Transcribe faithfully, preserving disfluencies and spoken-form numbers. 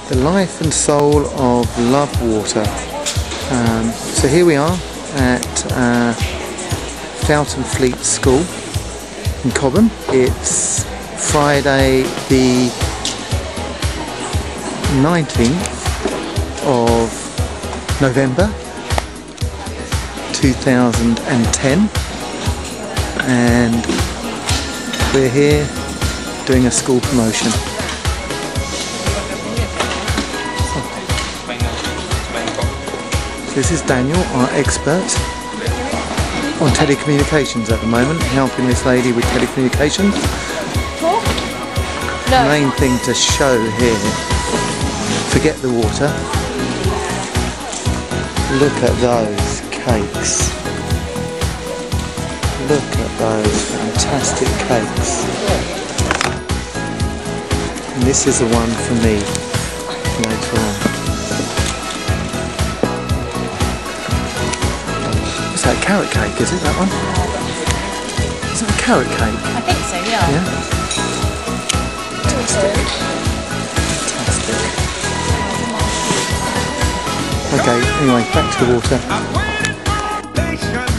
The life and soul of love water. Um, so here we are at uh, Feltonfleet School in Cobham. It's Friday the nineteenth of November two thousand ten, and we're here doing a school promotion. This is Daniel, our expert on telecommunications at the moment, helping this lady with telecommunications. No. The main thing to show here, forget the water, look at those cakes. Look at those fantastic cakes. And this is the one for me later on. What's that, carrot cake, is it, that one? Is it a carrot cake? I think so, yeah. Yeah? Fantastic. Fantastic. Okay, anyway, back to the water.